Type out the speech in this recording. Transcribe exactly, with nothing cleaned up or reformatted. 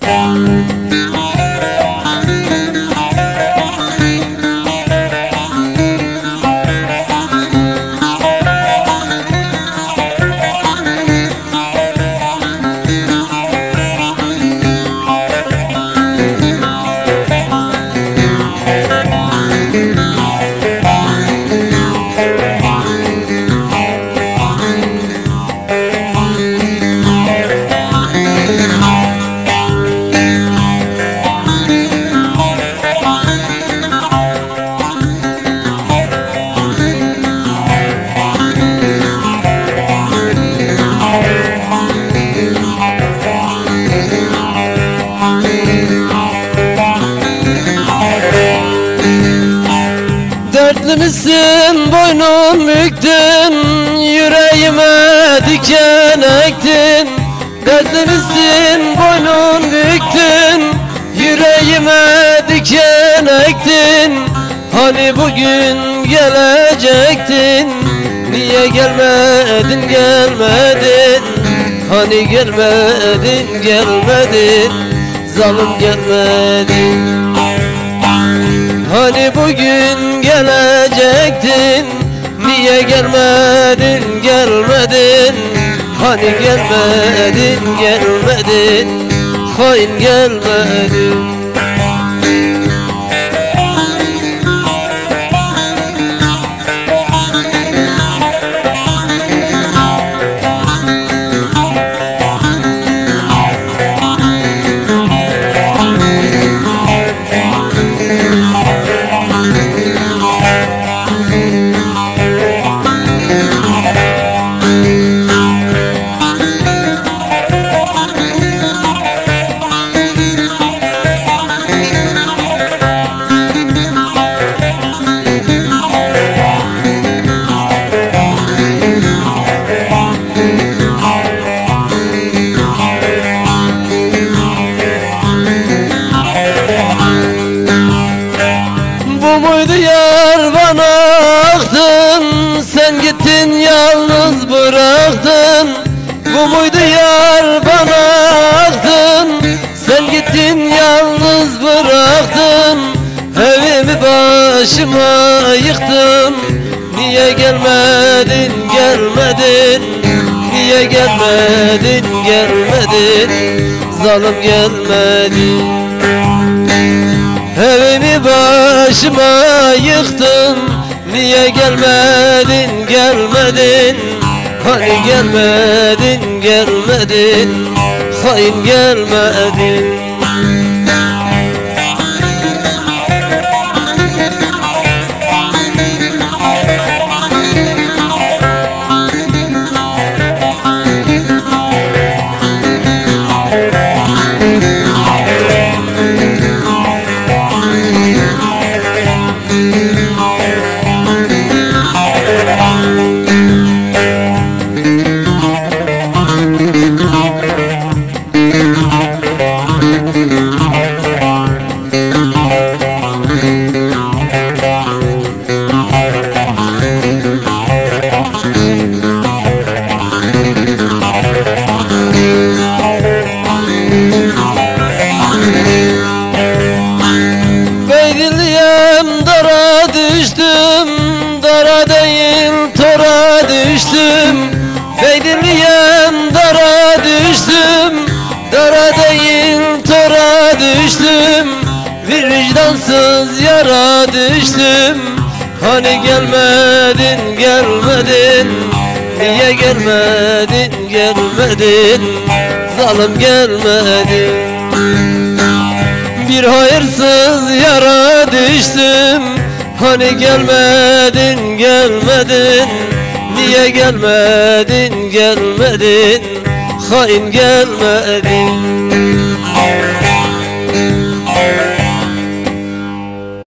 Dertli misin boynum büktün, yüreğime diken ektin. Dertli misin boynum büktün, yüreğime diken ektin. Hani bugün gelecektin, niye gelmedin gelmedin? Hani gelmedin gelmedin, zalim gelmedin. Hani bugün gelecektin, niye gelmedin gelmedin? Hani gelmedin gelmedin, hain gelmedin. Bu muydu yar bana aktın, sen gittin yalnız bıraktın. Bu muydu yar bana aktın, sen gittin yalnız bıraktın. Evimi başıma yıktım, niye gelmedin gelmedin? Niye gelmedin gelmedin, zalim gelmedin. Evimi başıma yıktım, niye gelmedin gelmedin? Hani gelmedin gelmedin, hain gelmedin. Beydilliyem dara düştüm, dara değil tora düştüm. Beydilliyem dara düştüm, dara değil tora düştüm. Bir vicdansız yara düştüm, hani gelmedin gelmedin? Niye gelmedin gelmedin, zalim gelmedin. Bir hayırsız yara düştüm, hani gelmedin gelmedin? Niye gelmedin gelmedin, hain gelmedin.